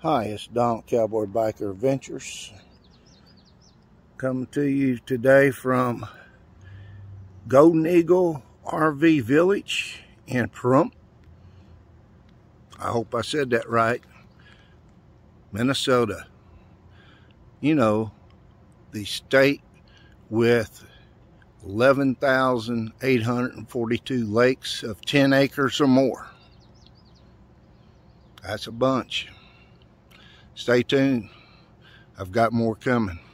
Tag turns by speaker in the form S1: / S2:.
S1: Hi, it's Don Cowboy Biker Adventures coming to you today from Golden Eagle RV Village in Perham. I hope I said that right. Minnesota. You know, the state with 11,842 lakes of 10 acres or more. That's a bunch. Stay tuned. I've got more coming.